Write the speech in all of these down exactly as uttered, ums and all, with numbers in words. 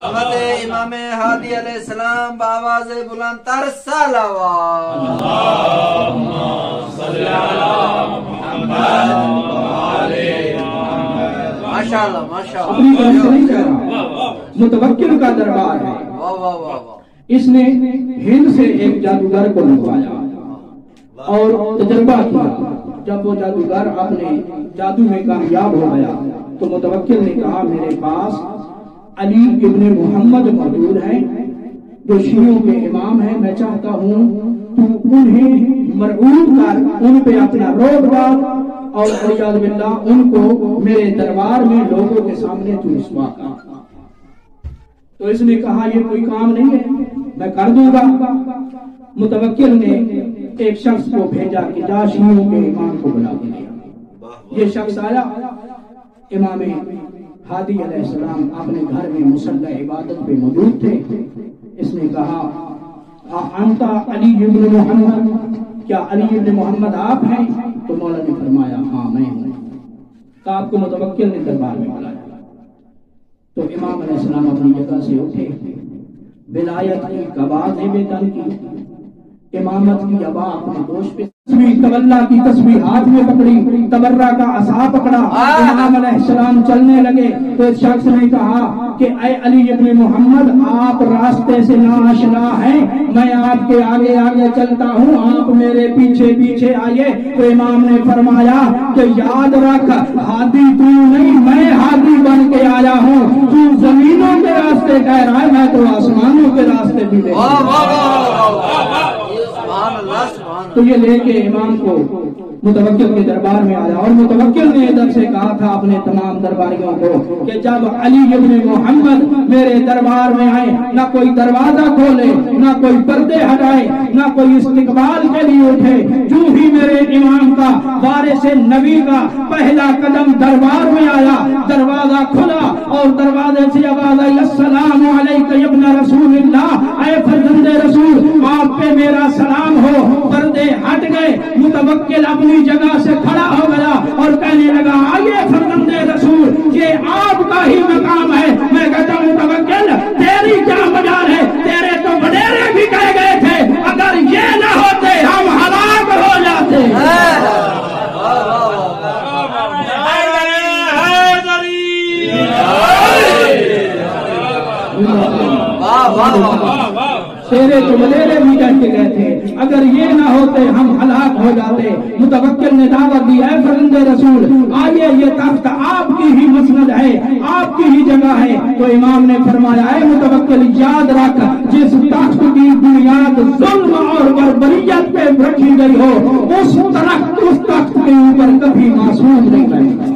حضرت امام ہادی علیہ السلام بآواز بلند تر صلوات اللہم صلی علی محمد وعلی محمد. ماشاءاللہ ماشاءاللہ. متوکل کا دربار ہے. واہ واہ واہ واہ. اس نے ہند سے ایک جادوگر کو لگوایا اور تجربہ کیا. جب وہ جادوگر اپنے جادو میں کامیاب ہو گیا تو متوکل نے کہا میرے پاس علی ابن محمد موجود ہیں جو شیعوں کے امام ہیں. میں چاہتا ہوں تو انہیں مرعوب کر ان پہ اپنا روب ڈال اور والعیاذ باللہ ان کو میرے دربار میں لوگوں کے سامنے تو رسوا کر. تو اس نے کہا یہ کوئی کام نہیں ہے, میں کر دوں گا. متوکل نے ایک شخص کو بھیجا کہ جا شیعوں کے امام کو بلا کے لیا. یہ شخص آیا, امام ہادی علیہ السلام اپنے گھر میں مصلی عبادت پہ موجود تھے. اس نے کہا انت علی ابن محمد, کیا علی ابن محمد آپ ہیں؟ تو مولا نے فرمایا ہاں میں ہوں. تو آپ کو متوکل نے دربار میں بلایا تو امام علیہ السلام اپنی جگہ سے اٹھے, ولایت کی قباض بے تن کی, امامت کی ابا اپنے دوست پہ تصویر تولا کی تصویر ہاتھ میں پکڑی, تبرہ کا عصا پکڑا. امام علیہ السلام چلنے لگے تو ایک شخص نے کہا کہ اے علی ابن محمد آپ راستے سے ناآشنا ہیں, میں آپ کے آگے آگے چلتا ہوں, آپ میرے پیچھے پیچھے آئیے. تو امام نے فرمایا کہ یاد رکھ ہادی تو نہیں, میں ہادی بن کے آیا ہوں. تو زمینوں کے راستے کہہ رہا ہے, میں تو آسمانوں کے راستے بھی لے. تو یہ لے کے امام کو متوکل کے دربار میں آیا اور متوکل نے ادھر سے کہا تھا اپنے تمام درباریوں کو کہ جب علی ابن محمد میرے دربار میں آئے نہ کوئی دروازہ کھولے, نہ کوئی پردے ہٹائے, نہ کوئی استقبال کے لیے اٹھے. جو ہی میرے امام کا وارث نبی کا پہلا قدم دربار میں آیا, دروازہ کھلا اور دروازے سے آواز آئی السلام علیکم ابن رسول اللہ, اے فرزند رسول آپ پہ میرا سلام ہو. پردے ہٹ گئے, متوکل اپنی جگہ سے کھڑا ہو گیا اور کہنے لگا آئیے فرزند رسول یہ آپ کا ہی مقام ہے. میں کہتا ہوں متوکل تیری کیا مجال ہے, تیرے تو وڈیرے بھی کہہ گئے تھے اگر یہ نہ ہوتے ہم ہلاک ہو جاتے. تیرے تو وڈیرے بھی کہہ کے گئے تھے اگر یہ نہ ہوتے ہم ہلاک ہو جاتے. متوکل نے دعوت دی ہے فرزند رسول آئیے یہ تخت آپ کی ہی مسند ہے, آپ کی ہی جگہ ہے. تو امام نے فرمایا ہے متوکل یاد رکھ جس تخت کی بنیاد ظلم اور بربریت پہ رکھی گئی ہو اس درخت اس تخت کے اوپر کبھی معصوم نہیں رہے گا.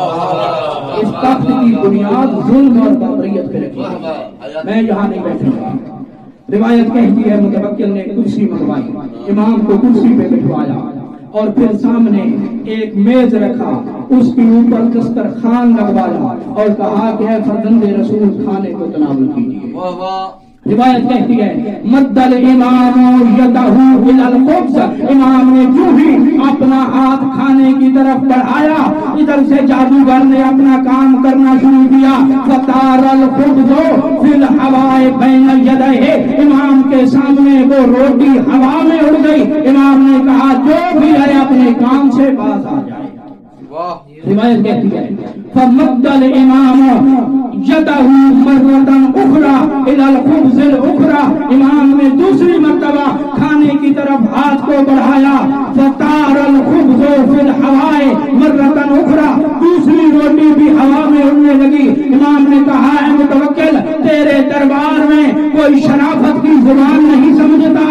اس تخت کی بنیاد ظلم اور بربریت پہ رکھی گئی, میں یہاں نہیں بیٹھوں گا. روایت کہتی ہے متوکل نے کرسی منگوائی, امام کو کرسی پہ بٹھوایا اور پھر سامنے ایک میز رکھا, اس کے اوپر دسترخوان لگوایا اور کہا کہ اے فرزند رسول کھانے کو تناول کیجیے. روایت کہتی ہے مد الامام یدہ الی الخبز, امام نے جو ہی اپنا ہاتھ کھانے کی طرف بڑھایا ادھر سے جادوگر نے اپنا کام کرنا شروع کیا. فطار الخبز فی الہواء بین یدیہ, امام کے سامنے وہ روٹی ہوا میں اڑ گئی. امام نے کہا جو بھی ہے اپنے کام سے باز آ جائے. روایت کہتی ہے فمد الامام یدہ مرۃ اخری الی الخبز الاخری, امام نے دوسری مرتبہ کھانے کی طرف ہاتھ کو بڑھایا. فطار الخبز فی الہواء مرۃ اخری, دوسری روٹی بھی ہوا میں اڑنے لگی. امام نے کہا اے متوکل تیرے دربار میں کوئی شرافت کی زبان نہیں سمجھتا,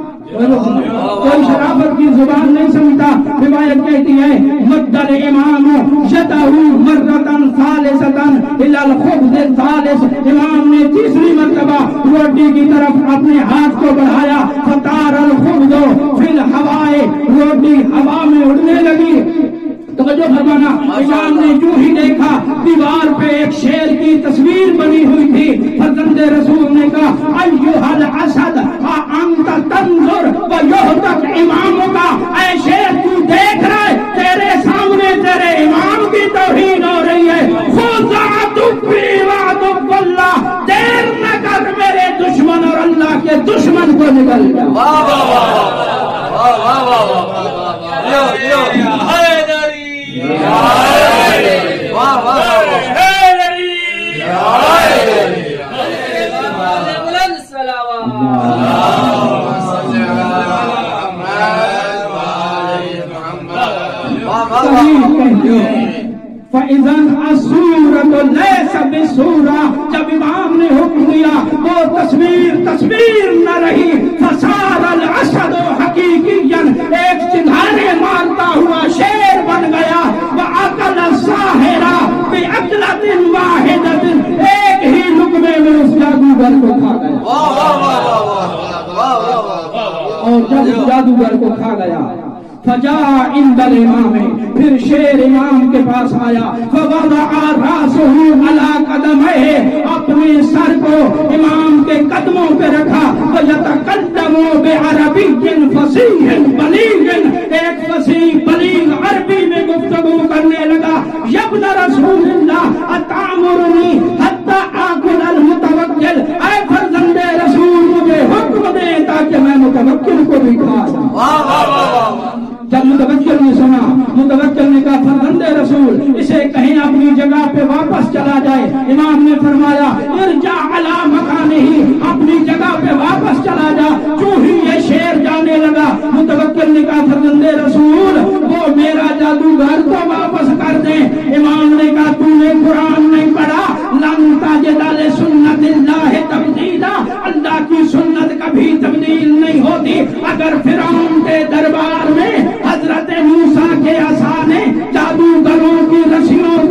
کوئی شرافت کی زبان نہیں سمجھتا. روایت کہتی ہے مد الامام یدہ مرۃ ثالثۃ الی الخبز الثالث, امام نے تیسری مرتبہ روٹی کی طرف اپنے ہاتھ کو بڑھایا. فطار الخبز فی الہواء, روٹی ہوا میں اڑنے لگی. توجہ فرمانا, امام نے جو ہی دیکھا دیوار پہ ایک شیر کی تصویر بنی ہوئی تھی. فرزند رسول نے کہا ایھا الاسد انت تنظر ویہتک امامک, اے شیر تو دیکھ رہا ہے تیرے سامنے تیرے امام کی توہین ہو رہی ہے. خذ عدوی وعدو اللہ, دیر واہ واہ واہ واہ واہ واہ یو یو حیدری واہ واہ حیدری حیدری بلند صلوات اللهم صل علی محمد وعلى محمد واہ واہ فَإِذَنْ الصُّورَةُ لَيْسَ بِالصُّورَةِ جب امام نے حکم دیا وہ تصویر تصویر نہ رہی فَصَارَ الْأَسَدُ حَقِيقِيًّا ایک چنگھانے مارتا ہوا شیر بن گیا وَأَكَلَ السَّاحِرَ بِأَكْلَةٍ وَاحِدَةٍ ایک ہی لقمے میں اس جادوگر کو کھا گیا واہ واہ واہ واہ واہ اور جب جادوگر کو کھا گیا فجاء عند الامام پھر شیر امام کے پاس آیا فوضع راسه على قدميه اپنے سر کو امام کے قدموں پہ رکھا ويتكلم بعربي فصيح بليغ ایک فصیح بلیغ عربی میں گفتگو کرنے لگا یا ابن رسول اللہ اتامرنی حتى آكل المتوکل اے فرزند رسول مجھے حکم دے تاکہ میں متوکل کو بھی کھا جاؤں واہ واہ واہ جب متوکل نے سنا متوکل نے کہا فرزند رسول اسے کہیں اپنی جگہ پہ واپس چلا جائے امام نے فرمایا ارجع علی مکانہ اپنی جگہ پہ واپس چلا جا جو ہی یہ شیر جانے لگا متوکل نے کہا فرزند رسول وہ میرا جادوگر کو واپس کر دیں امام نے کہا تو نے قرآن نہیں پڑھا لن تجد لسنت اللہ تبدیلا اللہ کی سنت کبھی تبدیل نہیں ہوتی اگر فرعون کے دربار میں حضرت موسیٰ کے عصا نے جادوگروں کی رسیوں